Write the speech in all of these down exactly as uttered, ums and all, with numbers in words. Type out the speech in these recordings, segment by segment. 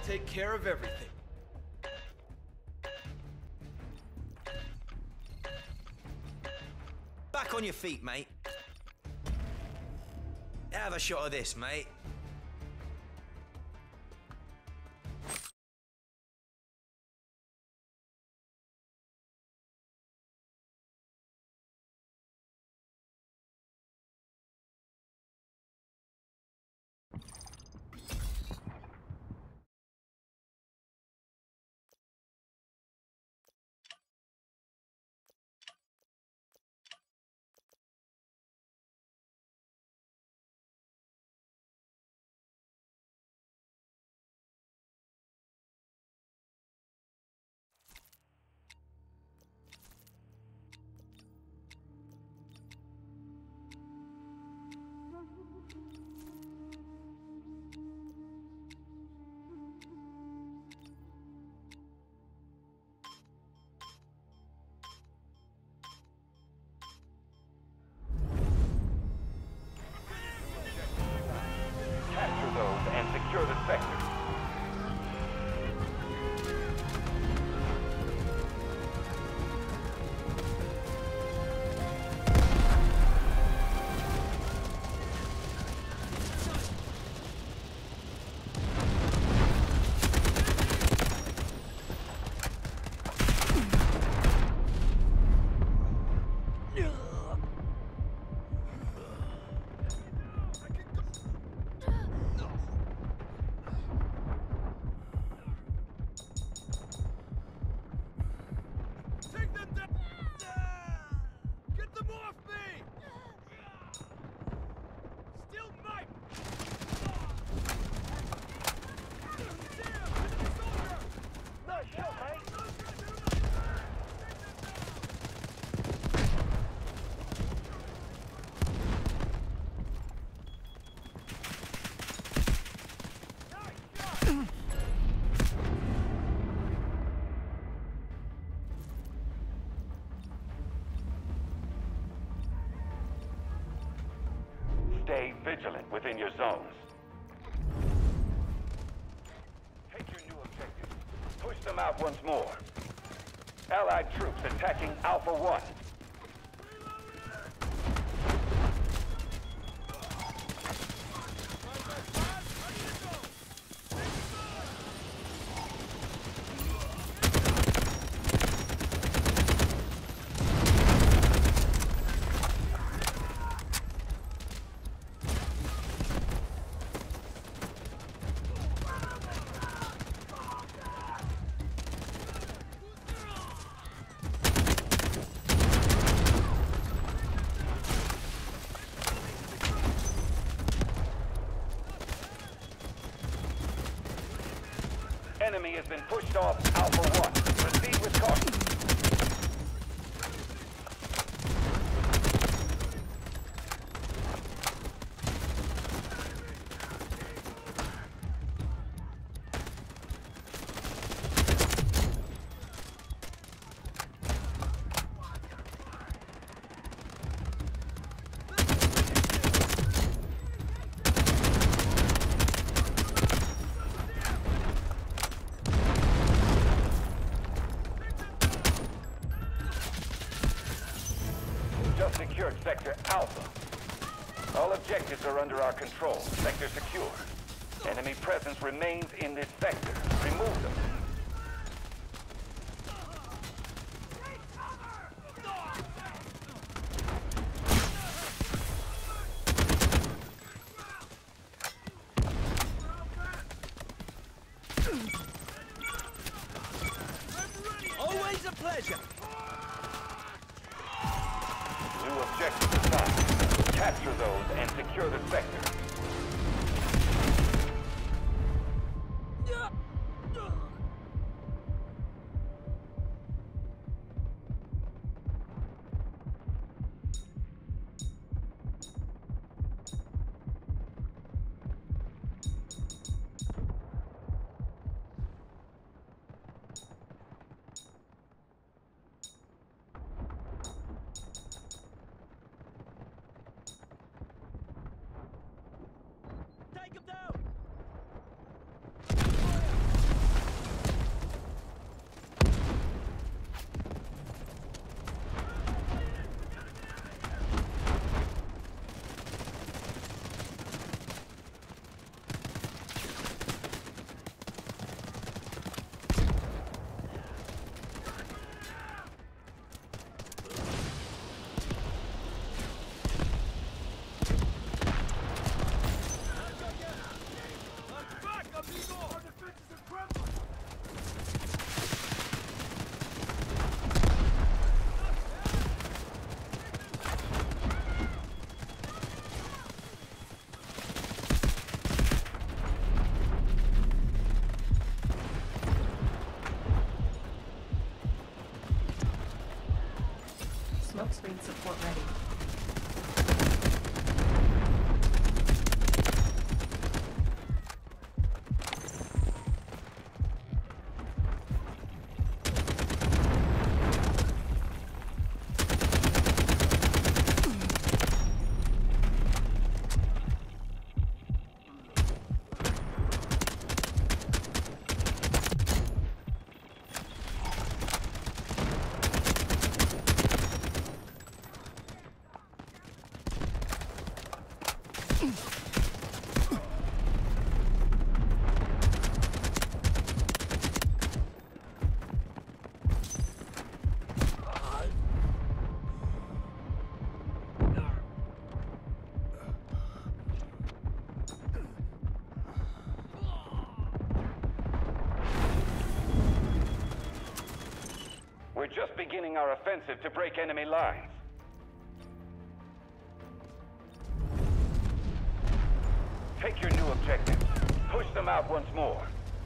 take care of everything. Back on your feet, mate. Have a shot of this, mate. Capture those and secure the sector. Take them down! Get them off me! Still Mike! Nice shot, mate. Stay vigilant within your zones. Take your new objective. Push them out once more. Allied troops attacking Alpha One. Enemy has been pushed off Alpha One. Proceed with caution. Just secured Sector Alpha. All objectives are under our control. Sector secure. Enemy presence remains in this sector. Remove them. Always a pleasure. New objectives assigned. Capture those and secure the sector. Upgrade support ready. We're just beginning our offensive to break enemy lines. Take your new objectives. Push them out once more.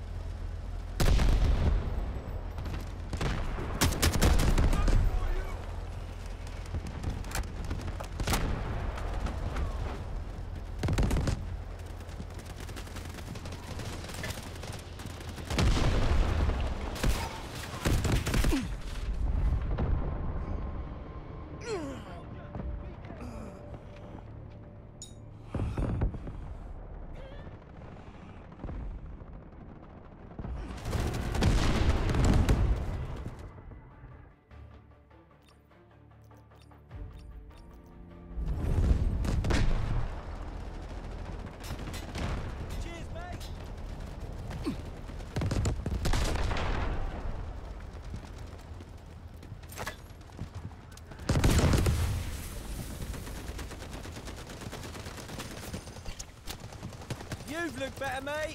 You've looked better, mate.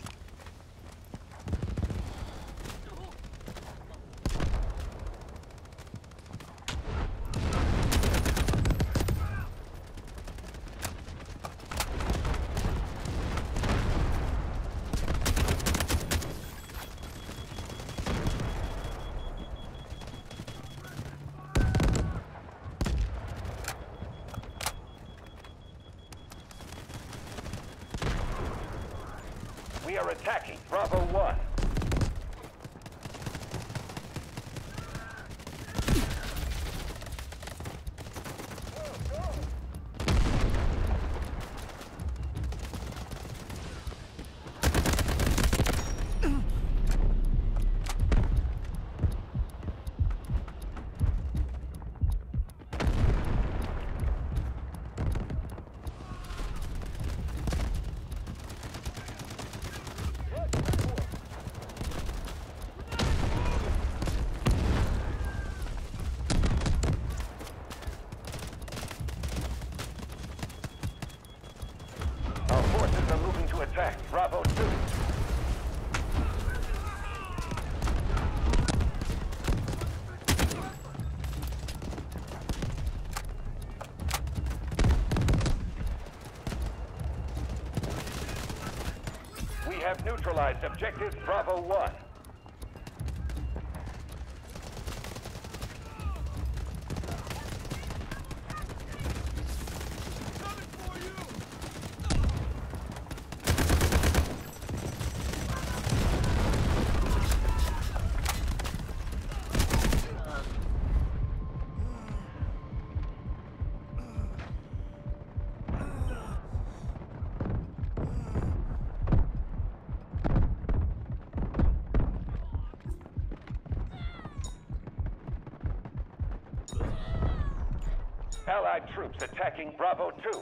We are attacking Bravo one. Our forces are moving to attack Bravo two. We have neutralized objective Bravo one. Coming for you! Allied troops attacking Bravo two.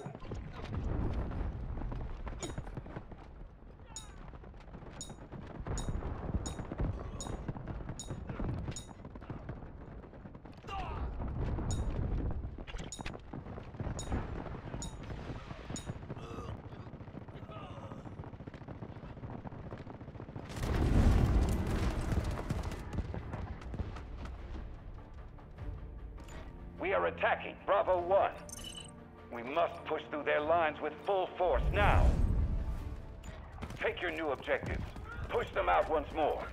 We are attacking Bravo one. We must push through their lines with full force now. Take your new objectives. Push them out once more.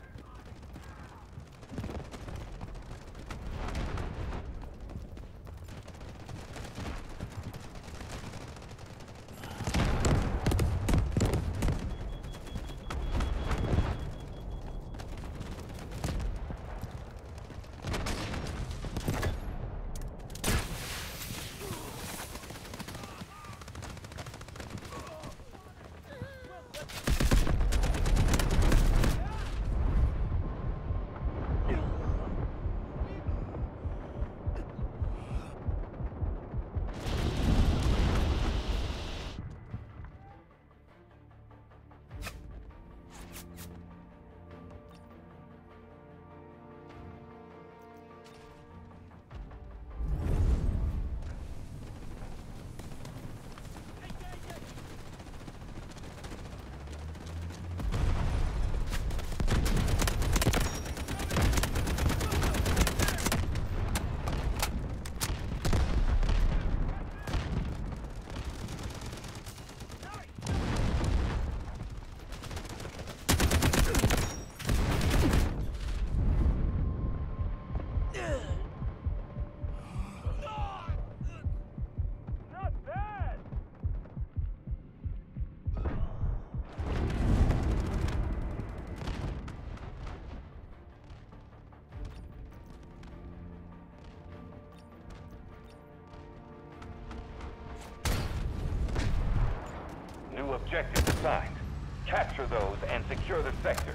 objectives assigned. Capture those and secure the sector.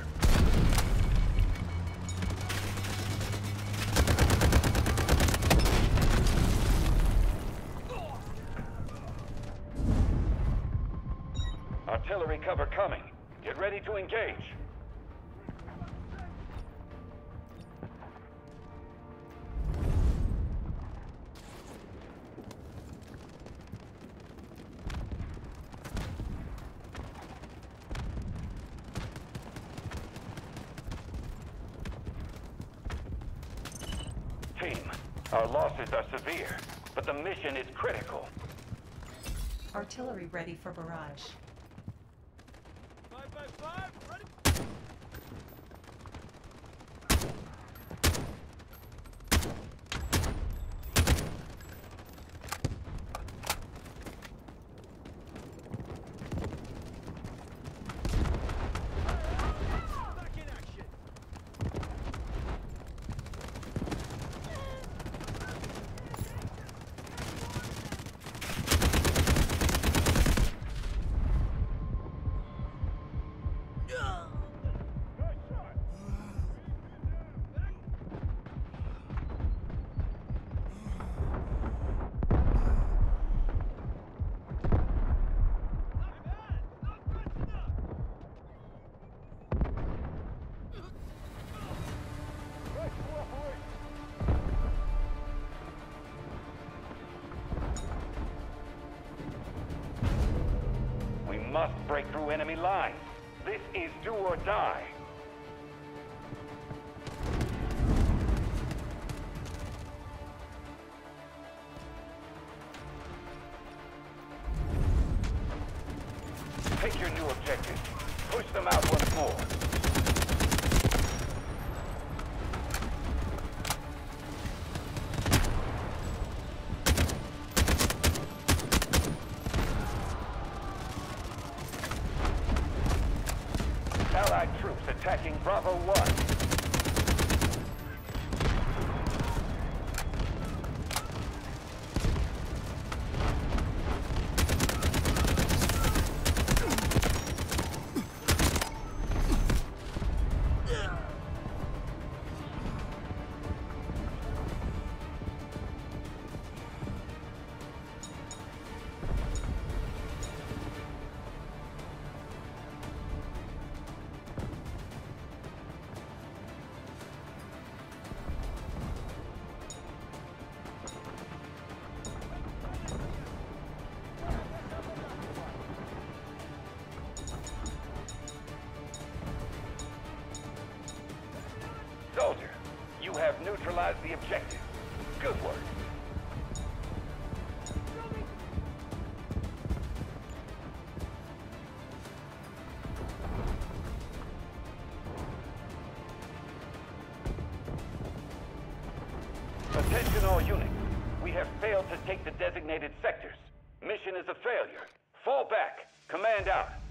Artillery cover coming. Get ready to engage. Team, our losses are severe, but the mission is critical. Artillery ready for barrage. Five by five, ready? Back in action. We must break through enemy lines. This is do or die. Take your new objectives. Push them out once more. Allied troops attacking Bravo one. Soldier, you have neutralized the objective. Good work. Attention all units. We have failed to take the designated sectors. Mission is a failure. Fall back. Command out.